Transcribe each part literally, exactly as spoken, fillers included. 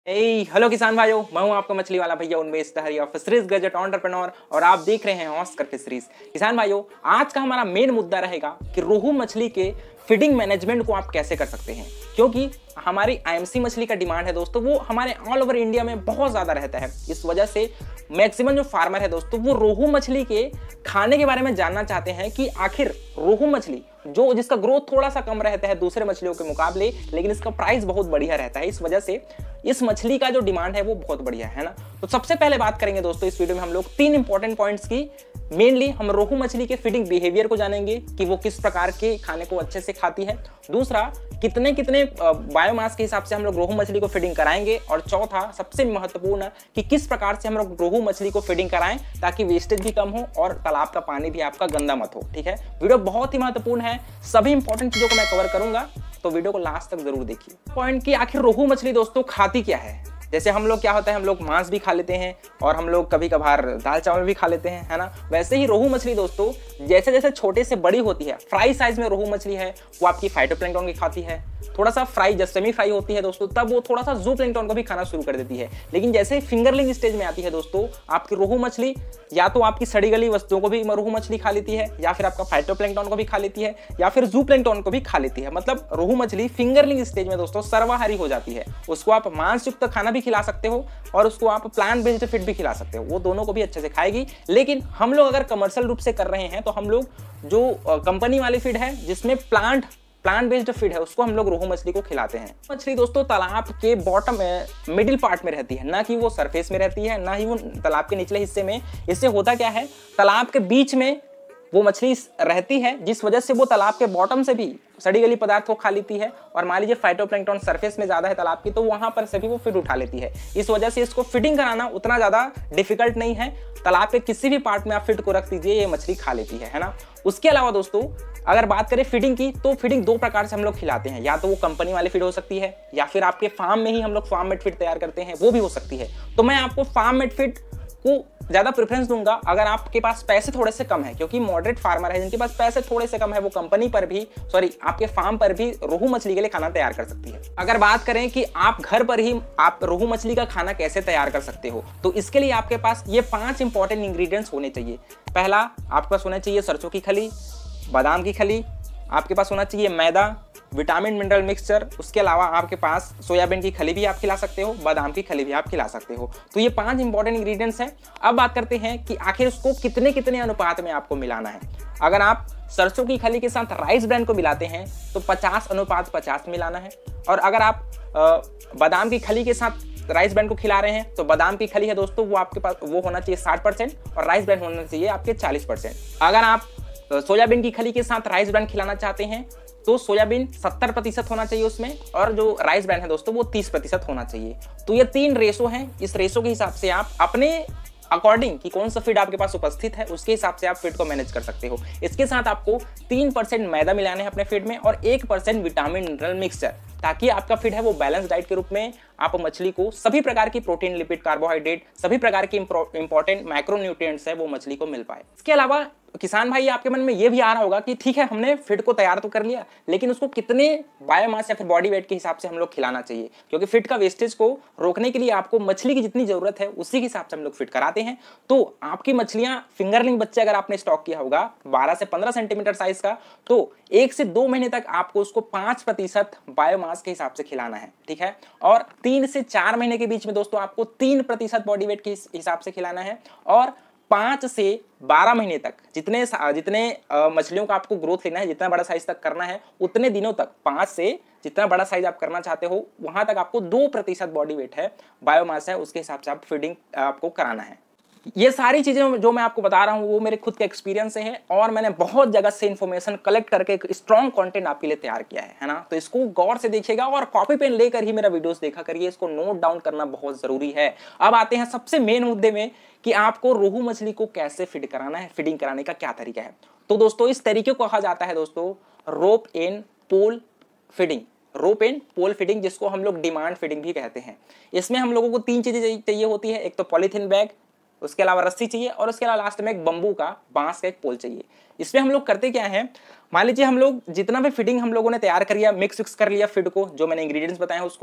ए hello किसान भाइयों, मैं हूं आपका मछली वाला भैया Unmesh Dahariya, fisheries gadget entrepreneur, और आप देख रहे हैं ऑस्कर फिशरीज। किसान भाइयों, आज का हमारा मेन मुद्दा रहेगा कि रोहू मछली के फीडिंग मैनेजमेंट को आप कैसे कर सकते हैं, क्योंकि हमारी आईएमसी मछली का डिमांड है दोस्तों, वो हमारे ऑल ओवर इंडिया में बहुत ज़्यादा रहता है। इस वजह से मैक्सिमम जो फार्मर है दोस्तों, वो रोहू मछली के खाने के बारे में जानना चाहते हैं कि आखिर रोहू मछली जो जिसका ग्रोथ थोड़ा सा कम रहता है दूसरे मछलियों के मुकाबले, लेकिन इसका प्राइस बहुत बढ़िया रहता है। इस वजह से इस मछली का जो डिमांड है वो बहुत बढ़िया है ना। तो सबसे पहले बात करेंगे दोस्तों इस वीडियो में हम लोग तीन इंपॉर्टेंट पॉइंट्स की। मेनली हम रोहू मछली के फीडिंग बिहेवियर को जानेंगे कि वो किस प्रकार के खाने को अच्छे से खाती है। दूसरा, कितने कितने बायोमास के हिसाब से हम लोग रोहू मछली को फीडिंग कराएंगे। और चौथा, सबसे महत्वपूर्ण, कि किस प्रकार से हम लोग रोहू मछली को फीडिंग कराएं ताकि वेस्टेज भी कम हो और तालाब का पानी भी आपका गंदा मत हो। ठीक है, वीडियो बहुत ही महत्वपूर्ण है, सभी इंपॉर्टेंट चीजों को मैं कवर करूंगा, तो वीडियो को लास्ट तक जरूर देखिए। पॉइंट कि आखिर रोहू मछली दोस्तों खाती क्या है। जैसे हम लोग क्या होता है, हम लोग मांस भी खा लेते हैं और हम लोग कभी कभार दाल चावल भी खा लेते हैं, है ना। वैसे ही रोहू मछली दोस्तों जैसे जैसे छोटे से बड़ी होती है, फ्राई साइज में रोहू मछली है वो आपकी फाइटोप्लैंक्टन की खाती है। थोड़ा सा फ्राई जब सेमी फ्राई होती है दोस्तों, तब वो थोड़ा सा जू प्लैंक्टन को भी खाना शुरू कर देती है। लेकिन जैसे फिंगरलिंग स्टेज में आती है दोस्तों, आपकी रोहू मछली या तो आपकी सड़ी गली वस्तुओं को भी रोहू मछली खा लेती है, या फिर आपका फाइटोप्लैंक्टन को भी खा लेती है, या फिर जू प्लैंक्टन को भी खा लेती है। मतलब रोहू मछली फिंगरलिंग स्टेज में दोस्तों सर्वाहारी हो जाती है। उसको आप मांस युक्त खाना भी खिला सकते हो और उसको आप प्लांट बेस्ड फीड भी खिला सकते हो, वो दोनों को भी अच्छे से खाएगी। लेकिन हम लोग अगर कमर्शियल रूप से कर रहे हैं तो हम लोग जो कंपनी वाली फीड है जिसमें प्लांट प्लांट बेस्ड फीड है उसको हम लोग रोहू मछली को खिलाते हैं। मछली दोस्तों तालाब के बॉटम में मिडिल पार्ट में रहती है, ना कि वो सरफेस में रहती है, ना ही वो तालाब के निचले हिस्से में। इससे होता क्या है, तालाब के बीच में वो मछली रहती है, जिस वजह से वो तालाब के बॉटम से भी सड़ी गली पदार्थ को खा लेती है। और मान लीजिए फाइटोप्लैंक्टन सरफेस में ज्यादा है तालाब की, तो वहां पर से भी वो फीड उठा लेती है। इस वजह से इसको फीडिंग कराना उतना ज्यादा डिफिकल्ट नहीं है। तालाब के किसी भी पार्ट में आप फीड को रख दीजिए, ये मछली खा लेती है, है ना। उसके अलावा दोस्तों अगर बात करें फीडिंग की, तो फीडिंग दो प्रकार से हम लोग खिलाते हैं। या तो वो कंपनी वाली फीड हो सकती है, या फिर आपके फार्म में ही हम लोग फार्म मेड फीड तैयार करते हैं, वो भी हो सकती है। तो मैं आपको फार्म मेड फीड को ज्यादा प्रेफरेंस दूंगा अगर आपके पास पैसे थोड़े से कम है, क्योंकि मॉडरेट फार्मर है जिनके पास पैसे थोड़े से कम है, वो कंपनी पर भी सॉरी आपके फार्म पर भी रोहू मछली के लिए खाना तैयार कर सकती है। अगर बात करें कि आप घर पर ही आप रोहू मछली का खाना कैसे तैयार कर सकते हो, तो इसके लिए आपके पास ये पांच इंपॉर्टेंट इंग्रेडिएंट्स होने चाहिए। पहला, आपके पास होना चाहिए सरसों की खली, बादाम की खली, आपके पास होना चाहिए मैदा, विटामिन मिनरल मिक्सचर। उसके अलावा आपके पास सोयाबीन की खली भी आप खिला सकते हो, बादाम की खली भी आप खिला सकते हो। तो ये पांच इंपॉर्टेंट इंग्रेडिएंट्स हैं। अब बात करते हैं कि आखिर उसको कितने कितने अनुपात में आपको मिलाना है। अगर आप सरसों की खली के साथ राइस ब्रांड को मिलाते हैं तो पचास अनुपात पचास मिलाना है। और अगर आप बादाम की खली के साथ राइस ब्रांड को खिला रहे हैं तो बादाम की खली है दोस्तों वो आपके पास वो होना चाहिए साठ परसेंट और राइस ब्रांड होना चाहिए आपके चालीस परसेंट। अगर आप सोयाबीन की खली के साथ राइस ब्रांड खिलाना चाहते हैं तो सोयाबीन सत्तर प्रतिशत होना चाहिए उसमें, और जो राइस ब्रांड है दोस्तों वो तीस प्रतिशत होना चाहिए। तो ये तीन रेशो हैं। इस रेशो के हिसाब से आप अपने अकॉर्डिंग कि कौन सा फीड आपके पास उपस्थित है उसके हिसाब से आप फीड को मैनेज कर सकते हो। इसके साथ आपको तीन परसेंट मैदा मिलाने हैं अपने फीड में और एक परसेंट विटामिन मिनरल मिक्सचर, ताकि आपका फीड है वो बैलेंस डाइट के रूप में आप मछली को सभी प्रकार की प्रोटीन, लिपिड, कार्बोहाइड्रेट, सभी प्रकार की इंपॉर्टेंट माइक्रोन्यूट्रिएंट्स है वो मछली को मिल पाए। इसके अलावा किसान भाई आपके मन में ये भी आ रहा होगा कि ठीक है हमने फीड को तैयार तो कर लिया, लेकिन उसको कितने बायोमास या फिर बॉडी वेट के हिसाब से हम लोग खिलाना चाहिए, क्योंकि फीड का वेस्टेज को रोकने के लिए आपको मछली की जितनी जरूरत है उसी के हिसाब से हम लोग फीड कराते हैं। तो आपकी मछलियां फिंगरलिंग बच्चे अगर आपने स्टॉक किया होगा बारह से पंद्रह सेंटीमीटर साइज का, तो एक से दो महीने तक आपको उसको पांच प्रतिशत बायोमास के हिसाब से खिलाना है। ठीक है, और तीन से चार महीने के बीच में दोस्तों आपको तीन प्रतिशत बॉडी वेट के हिसाब से खिलाना है। और पांच से बारह महीने तक जितने जितने मछलियों का आपको ग्रोथ लेना है, जितना बड़ा साइज तक करना है, उतने दिनों तक पांच से जितना बड़ा साइज आप करना चाहते हो वहां तक आपको दो प्रतिशत बॉडी वेट है, बायोमास है, उसके हिसाब से आप फीडिंग आपको कराना है। ये सारी चीजें जो मैं आपको बता रहा हूँ वो मेरे खुद के एक्सपीरियंस से है और मैंने बहुत जगह से इन्फॉर्मेशन कलेक्ट करके एक स्ट्रॉन्ग कंटेंट आपके लिए तैयार किया है है ना। तो इसको गौर से देखिएगा और कॉपी पेन लेकर ही मेरा वीडियोस देखा करिए, इसको नोट डाउन करना बहुत जरूरी है। अब आते हैं सबसे मेन मुद्दे में कि आपको रोहू मछली को कैसे फीड कराना है, फीडिंग कराने का क्या तरीका है। तो दोस्तों इस तरीके को कहा जाता है दोस्तों rope and pole feeding, rope and pole feeding, जिसको हम लोग डिमांड फीडिंग भी कहते हैं। इसमें हम लोगों को तीन चीजें चाहिए होती है, एक तो पॉलीथीन बैग, उसके अलावा रस्सी चाहिए और उसके अलावा लास्ट में एक बंबू का बांस का एक पोल चाहिए। इसमें हम लोग करते क्या है, मान लीजिए हम लोग जितना भी फीडिंग हम लोगों ने तैयार कर लिया, मिक्स विक्स कर लिया फीड को, जो मैंने इंग्रेडिएंट्स बताए हैं उसको,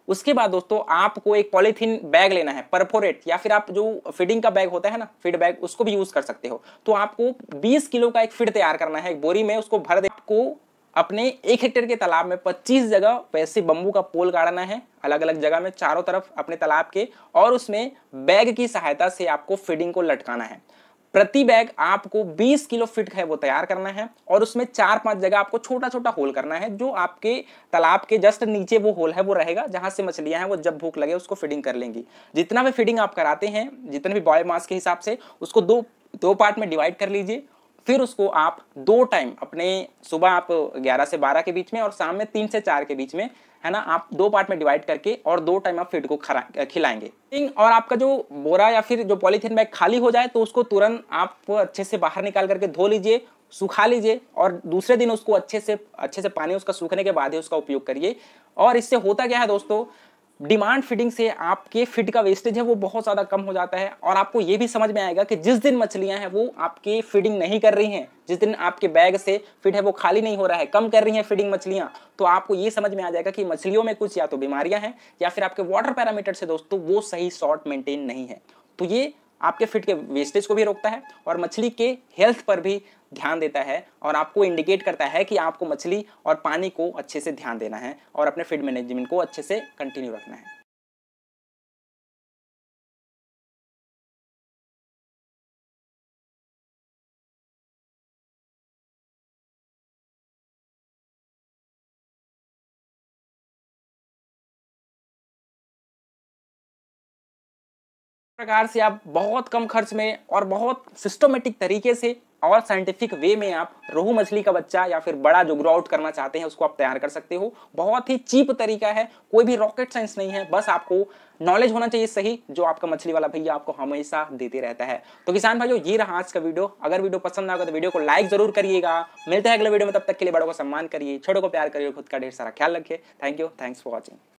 उसके बाद दोस्तों आपको एक पॉलीथीन बैग लेना है, परफोरेट, या फिर आप जो फीडिंग का बैग होता है ना, फीड बैग, उसको भी यूज कर सकते हो। तो आपको बीस किलो का एक फीड तैयार करना है, एक बोरी में उसको भर दे। आपको अपने एक हेक्टेयर के तालाब में पच्चीस जगह वैसे बंबू का पोल गाड़ना है, अलग अलग जगह में चारों तरफ अपने तालाब के, और उसमें बैग की सहायता से आपको फीडिंग को लटकाना है। प्रति बैग आपको बीस किलो फीड है वो तैयार करना है, और उसमें चार पांच जगह आपको छोटा छोटा होल करना है, जो आपके तालाब के जस्ट नीचे वो होल है वो रहेगा, जहां से मछलियां हैं वो जब भूख लगे उसको फीडिंग कर लेंगी। जितना भी फीडिंग आप कराते हैं, जितने भी बॉय मास के हिसाब से, उसको दो दो पार्ट में डिवाइड कर लीजिए। फिर उसको आप दो टाइम, अपने सुबह आप ग्यारह से बारह के बीच में और शाम में तीन से चार के बीच में, है ना, आप दो पार्ट में डिवाइड करके और दो टाइम आप फीड को खिलाएंगे। और आपका जो बोरा या फिर जो पॉलीथीन बैग खाली हो जाए तो उसको तुरंत आप अच्छे से बाहर निकाल करके धो लीजिए, सुखा लीजिए, और दूसरे दिन उसको अच्छे से अच्छे से पानी उसका सूखने के बाद ही उसका उपयोग करिए। और इससे होता क्या है दोस्तों, डिमांड फीडिंग से आपके फीड का वेस्टेज है वो बहुत ज्यादा कम हो जाता है। और आपको ये भी समझ में आएगा कि जिस दिन मछलियां हैं वो आपके फीडिंग नहीं कर रही हैं, जिस दिन आपके बैग से फीड है वो खाली नहीं हो रहा है, कम कर रही हैं फीडिंग मछलियां, तो आपको ये समझ में आ जाएगा कि मछलियों में कुछ या तो बीमारियां हैं, या फिर आपके वाटर पैरामीटर से दोस्तों वो सही सॉर्ट मेंटेन नहीं है। तो ये आपके फीड के वेस्टेज को भी रोकता है और मछली के हेल्थ पर भी ध्यान देता है, और आपको इंडिकेट करता है कि आपको मछली और पानी को अच्छे से ध्यान देना है और अपने फीड मैनेजमेंट को अच्छे से कंटिन्यू रखना है। प्रकार से आप बहुत कम खर्च में और बहुत सिस्टमेटिक तरीके से और साइंटिफिक वे में आप रोहू मछली का बच्चा या फिर बड़ा जो ग्रो आउट करना चाहते हैं उसको आप तैयार कर सकते हो। बहुत ही चीप तरीका है, कोई भी रॉकेट साइंस नहीं है, बस आपको नॉलेज होना चाहिए सही, जो आपका मछली वाला भैया आपको हमेशा देते रहता है। तो किसान भाइयों, ये रहा आज का वीडियो। अगर वीडियो पसंद आएगा तो वीडियो को लाइक जरूर करिएगा। मिलते हैं अगले वीडियो में, तब तक के लिए बड़ों को सम्मान करिए, छोटों को प्यार करिए, खुद का ढेर सारा ख्याल रखिए। Thank you, thanks for watching.